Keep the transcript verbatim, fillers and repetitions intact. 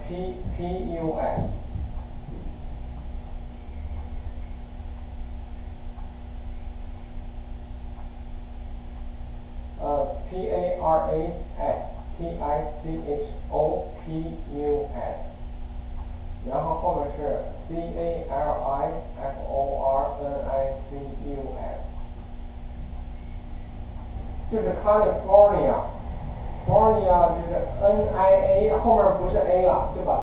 P P U S。呃 ，P A R A S T I C H O P U S， 然后后面是 C A L I F O R N I C U S， 就是 California，California 就是 N I A 后面不是 A 了，对吧？